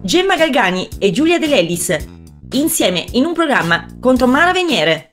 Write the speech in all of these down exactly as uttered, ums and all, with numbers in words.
Gemma Galgani e Giulia De Lellis, insieme in un programma contro Mara Venier.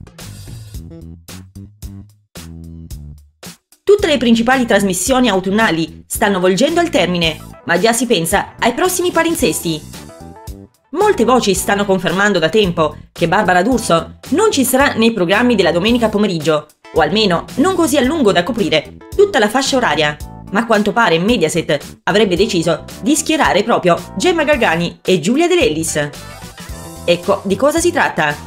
Tutte le principali trasmissioni autunnali stanno volgendo al termine, ma già si pensa ai prossimi palinsesti. Molte voci stanno confermando da tempo che Barbara D'Urso non ci sarà nei programmi della domenica pomeriggio, o almeno non così a lungo da coprire tutta la fascia oraria, ma a quanto pare Mediaset avrebbe deciso di schierare proprio Gemma Galgani e Giulia De Lellis. Ecco di cosa si tratta.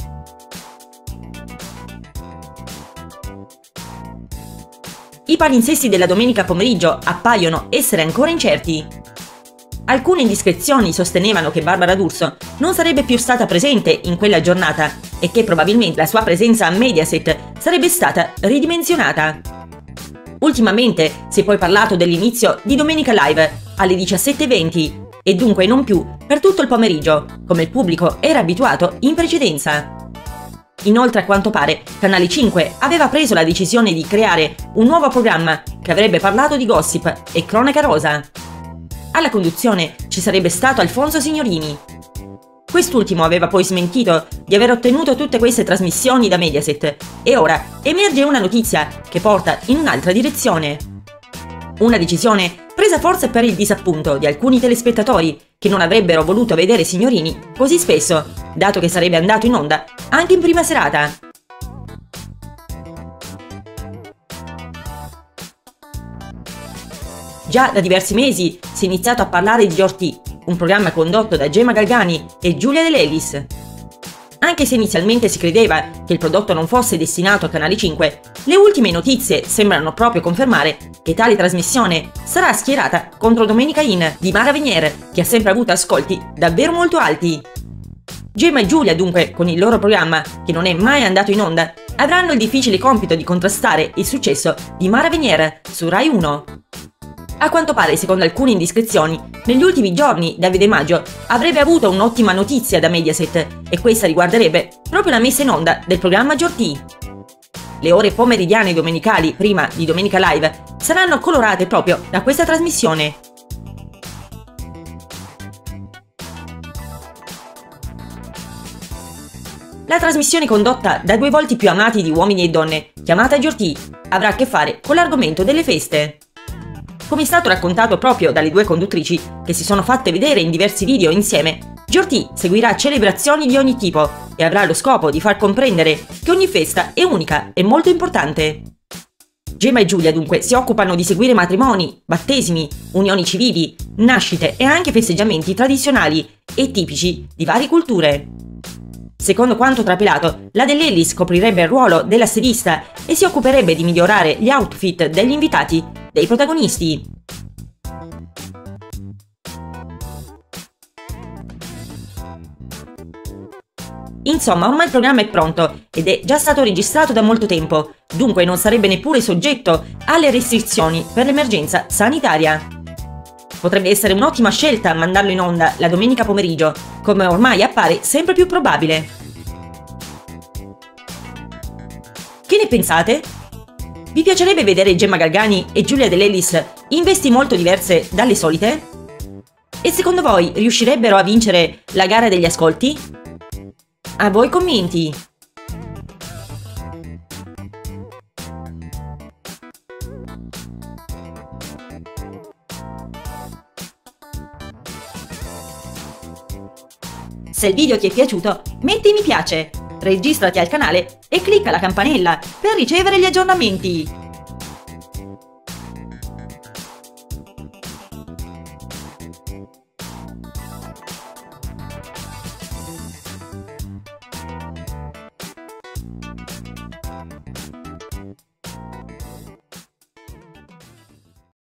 I palinsesti della domenica pomeriggio appaiono essere ancora incerti. Alcune indiscrezioni sostenevano che Barbara D'Urso non sarebbe più stata presente in quella giornata e che probabilmente la sua presenza a Mediaset sarebbe stata ridimensionata. Ultimamente si è poi parlato dell'inizio di Domenica Live alle diciassette e venti e dunque non più per tutto il pomeriggio, come il pubblico era abituato in precedenza. Inoltre, a quanto pare, Canale cinque aveva preso la decisione di creare un nuovo programma che avrebbe parlato di gossip e cronaca rosa. Alla conduzione ci sarebbe stato Alfonso Signorini. Quest'ultimo aveva poi smentito di aver ottenuto tutte queste trasmissioni da Mediaset e ora emerge una notizia che porta in un'altra direzione. Una decisione presa forse per il disappunto di alcuni telespettatori che non avrebbero voluto vedere Signorini così spesso, dato che sarebbe andato in onda anche in prima serata. Già da diversi mesi si è iniziato a parlare di Ortì, un programma condotto da Gemma Galgani e Giulia De Lellis. Anche se inizialmente si credeva che il prodotto non fosse destinato a Canale cinque, le ultime notizie sembrano proprio confermare che tale trasmissione sarà schierata contro Domenica In di Mara Venier, che ha sempre avuto ascolti davvero molto alti. Gemma e Giulia, dunque, con il loro programma, che non è mai andato in onda, avranno il difficile compito di contrastare il successo di Mara Venier su Rai uno. A quanto pare, secondo alcune indiscrezioni, negli ultimi giorni Davide Maggio avrebbe avuto un'ottima notizia da Mediaset e questa riguarderebbe proprio la messa in onda del programma Ortì. Le ore pomeridiane domenicali prima di Domenica Live saranno colorate proprio da questa trasmissione. La trasmissione condotta da due volti più amati di uomini e donne, chiamata Ortì, avrà a che fare con l'argomento delle feste. Come è stato raccontato proprio dalle due conduttrici, che si sono fatte vedere in diversi video insieme, Ortì seguirà celebrazioni di ogni tipo e avrà lo scopo di far comprendere che ogni festa è unica e molto importante. Gemma e Giulia dunque si occupano di seguire matrimoni, battesimi, unioni civili, nascite e anche festeggiamenti tradizionali e tipici di varie culture. Secondo quanto trapelato, la De Lellis coprirebbe il ruolo della stilista e si occuperebbe di migliorare gli outfit degli invitati, dei protagonisti. Insomma, ormai il programma è pronto ed è già stato registrato da molto tempo, dunque non sarebbe neppure soggetto alle restrizioni per l'emergenza sanitaria. Potrebbe essere un'ottima scelta mandarlo in onda la domenica pomeriggio, come ormai appare sempre più probabile. Che ne pensate? Vi piacerebbe vedere Gemma Galgani e Giulia De Lellis in vesti molto diverse dalle solite? E secondo voi riuscirebbero a vincere la gara degli ascolti? A voi commenti! Se il video ti è piaciuto, metti mi piace, registrati al canale e clicca la campanella per ricevere gli aggiornamenti.